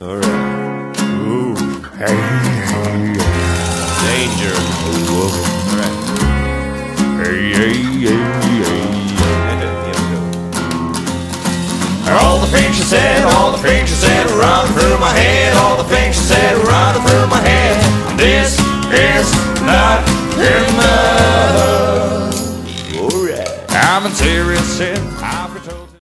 All right. Ooh. Hey, hey, danger. All right. Hey, hey, hey, All the things she said, all the things she said, run through my head. All the things she said, run through my head. This is not enough. all right. I'm in serious sin.